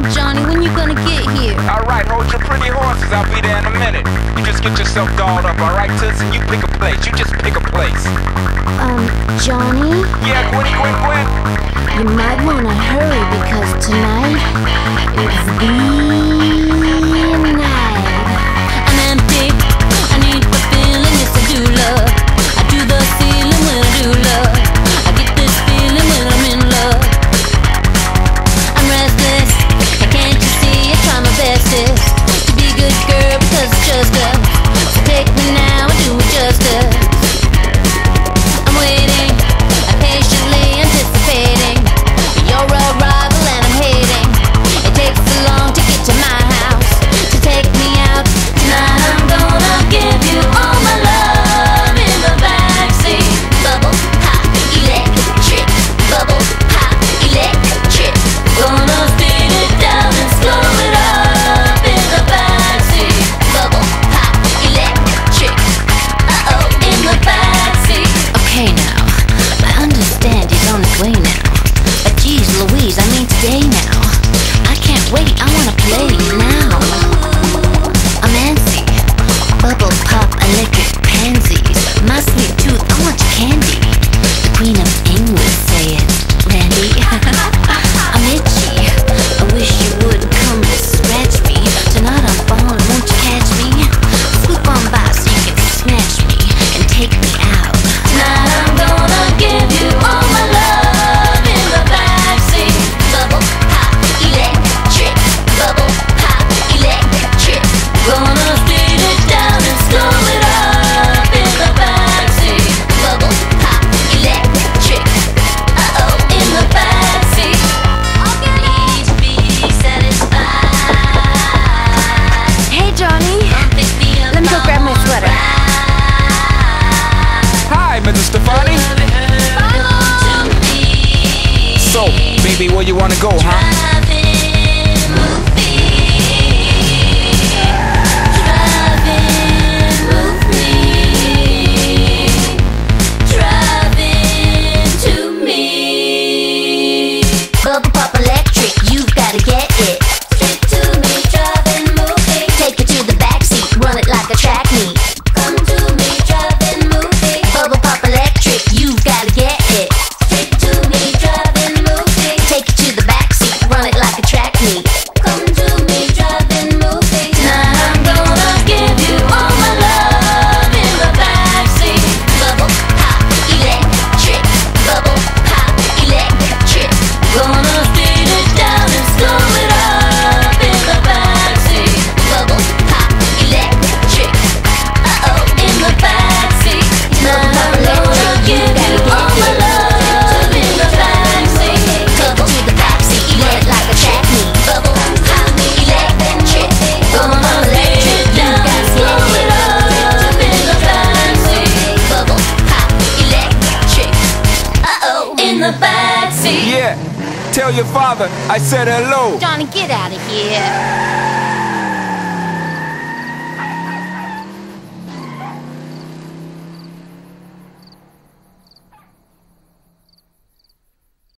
Johnny, when you gonna get here? Alright, hold your pretty horses, I'll be there in a minute. You just get yourself dolled up, alright, Toots? And you pick a place, you just pick a place. Johnny? Yeah, Gwen. You might wanna hurry because tonight is the night. I'm empty, I need the feeling, yes I do love. I do the feeling when I do love. I get this feeling when I'm in love. I'm restless, can't you see? I try my bestest to be a good girl because it's just us. So take me now and do it justice. I'm waiting, I'm patiently anticipating. You're a rival and I'm hating. It takes so long to get to my house, to take me out. Tonight I'm gonna give you all my love in the backseat. Bubble pop, electric. Bubble pop, electric. Gonna speed it down and slow it up in the backseat. Bubble pop, electric. In the backseat. Okay now, I understand he's on his way now. But geez Louise, I mean today now. I can't wait, I wanna play now. I'm antsy, bubble pop, electric pansies. My sweet tooth, I want your candy. The Queen of England say it, Randy. I'm itchy, I wish you would come to scratch me. Tonight I'm falling, won't you catch me? Swoop on by so you can snatch me and take me out. Tonight I'm gonna give you all my love in the backseat. Bubble pop, electric. Bubble pop, electric. Gonna speed it down and slow it up in the backseat. Bubble pop, electric. In the backseat. Please be satisfied. Hey Johnny, let me go grab my sweater. Hi, Mrs. Stefani. So, baby, where you wanna go, huh? Bubble pop electric, you've gotta get it. Stick to me, drive and move me. Take it to the backseat, run it like a track meet. Come to me, drive and move me. Bubble pop electric, you've gotta get it. Stick to me, drive and move me. Take it to the backseat, run it like a track meet. Come to me, drive and move me. Tonight I'm gonna give you all my love in the backseat. Bubble pop electric. Bubble pop electric. Gonna speed it down and slow it up in the backseat. Bubble pop electric. In the backseat. Tonight I'm gonna give you all my love in the backseat. Bubble to the backseat, wet like a track meet. Bubble pop electric. Gonna speed it down and slow it up in the backseat. Bubble pop electric. In the backseat. Yeah, tell your father I said hello. Johnny, get out of here.